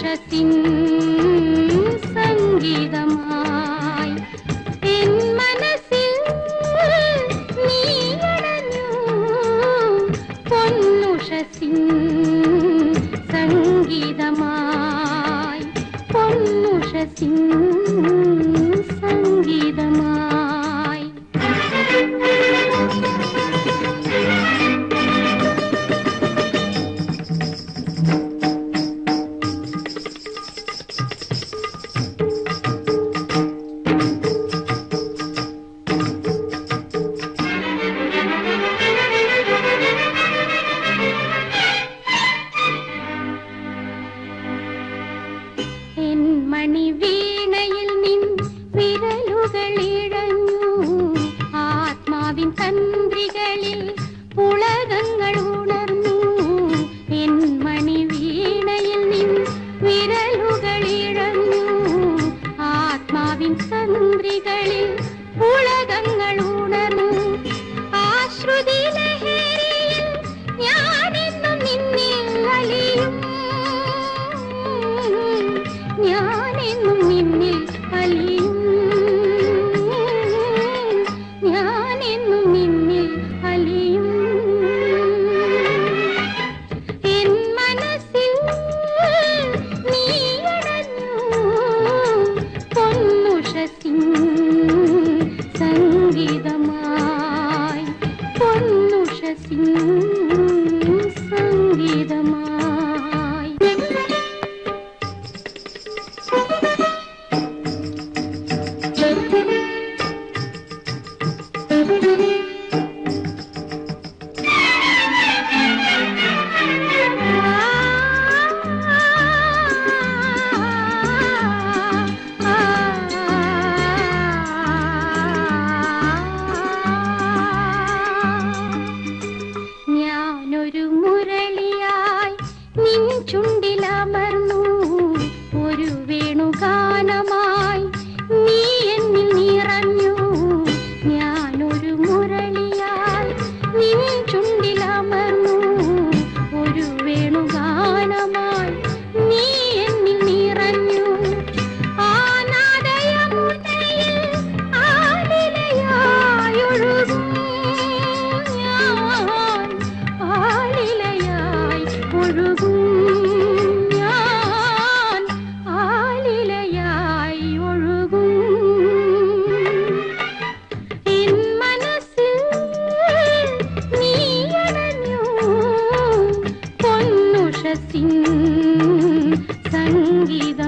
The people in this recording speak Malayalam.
പൊന്നുഷത്തിൻ സംഗീതമായി എൻ മനസ്സിൽ നീയണഞ്ഞു പൊന്നുഷത്തിൻ സംഗീതമായി പൊന്നുഷത്തിൻ സംഗീതമായി മണിവീണയിൽ നിൻ വിരലുകളിഴഞ്ഞു ആത്മാവിൻ തന്ത്രികളിൽ പുളകങ്ങൾ ഉണർന്നു എൻ മണിവീണയിൽ നിൻ വിരലുകളിഴഞ്ഞു ആത്മാവിൻ തന്ത്രികളിൽ പുളകങ്ങൾ ഉണർന്നു ആശ്രുതി ലഹരിയിൽ ഞാനെന്നും നിന്നിൽ അലിയും ഞാനെന്നും നിന്നിൽ അലിയും ഞാനെന്നും നിന്നിൽ അലിയും എൻ മനസ്സിൽ നീയണഞ്ഞു പൊന്നുഷത്തിൻ സംഗീതമായി പൊന്നുഷത്തിൻ സംഗീതമായി ഞാനൊരു മുരളിയായി നിൻ ചുണ്ടിലമർന്നു ഒരു വേണുഗാനമായി നീ എന്നിൽ നിറഞ്ഞു ഞാനൊരു മുരളിയായി നിൻ ചുണ്ടിലമർന്നു ഒരു വേണുഗാനമായി നീ എന്നിൽ നിറഞ്ഞു ആനാദയമുനയിൽ ആലിലയായി ഒഴുകും ഞാൻ ആലിലയായി ഒഴുകും ഞാൻ ആലിലയായി ഒഴുകും എൻ മനസ്സിൽ നീയണഞ്ഞു പൊന്നുഷത്തിൻ സംഗീതം